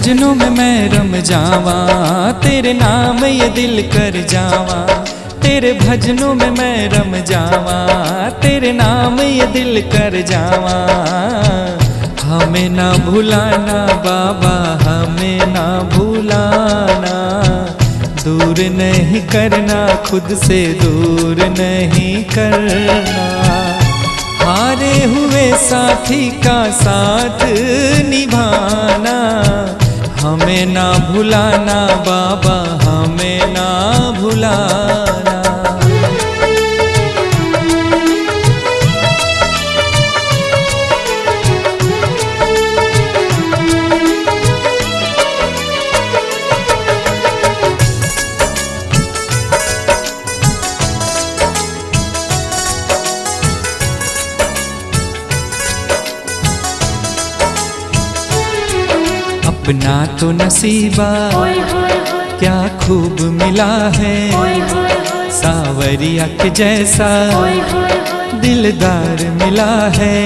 भजनों में मैं रम जावा, तेरे नाम ये दिल कर जावा। तेरे भजनों में मैं रम जावा, तेरे नाम ये दिल कर जावा। हमें ना भुलाना बाबा, हमें ना भुलाना। दूर नहीं करना, खुद से दूर नहीं करना। हारे हुए साथी का साथ निभाना। हमें ना भुलाना बाबा, हमें ना भुलाना। अपना तो नसीबा क्या खूब मिला है, सावरिया के जैसा दिलदार मिला है।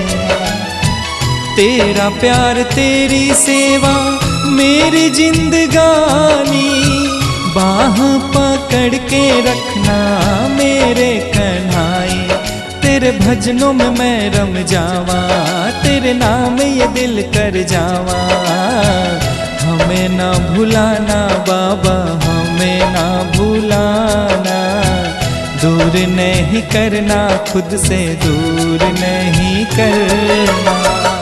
तेरा प्यार तेरी सेवा मेरी जिंदगानी। बाह पकड़ के रखना मेरे कन्हाई। तेरे भजनों में मैं रम जावा, तेरे नाम ये दिल कर जावा। हमें ना भुलाना बाबा, हमें ना भुलाना। दूर नहीं करना, खुद से दूर नहीं करना।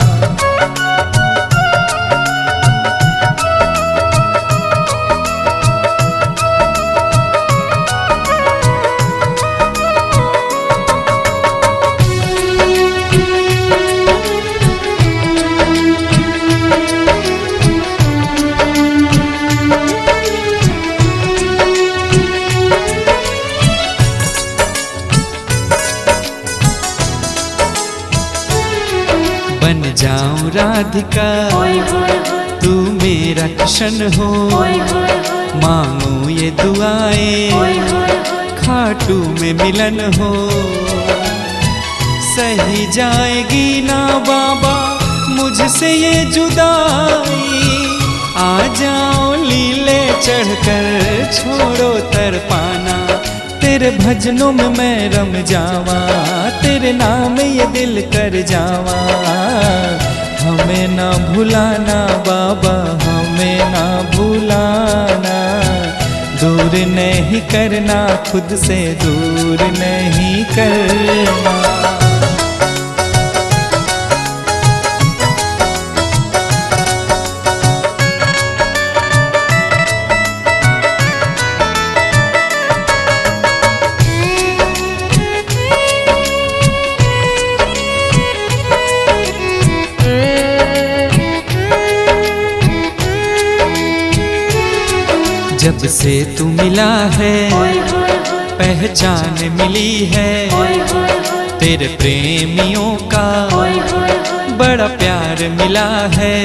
बन जाऊं राधिका तू मेरा कृष्ण हो। मांगू ये दुआएं खाटू में मिलन हो। सही जाएगी ना बाबा मुझसे ये जुदाई। आ जाओ लीले चढ़कर छोड़ो तरपाना। तेरे भजनों में मैं रम जावा, तेरे नाम ये दिल कर जावा। हमें ना भुलाना बाबा, हमें ना भुलाना। दूर नहीं करना, खुद से दूर नहीं करना। जब से तू मिला है पहचान मिली है। तेरे प्रेमियों का बड़ा प्यार मिला है।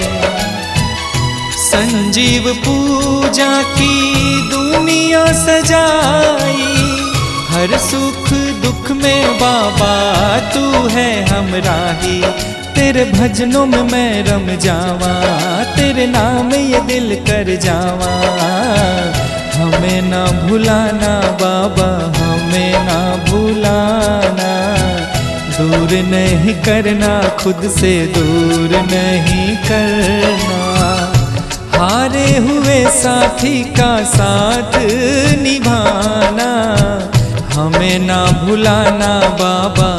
संजीव पूजा की दुनिया सजाई। हर सुख दुख में बाबा तू है हमराही। तेरे भजनों में मैं रम जावा, तेरे नाम ये दिल कर जावा। हमें ना भुलाना बाबा, हमें ना भुलाना। दूर नहीं करना, खुद से दूर नहीं करना। हारे हुए साथी का साथ निभाना। हमें ना भुलाना बाबा,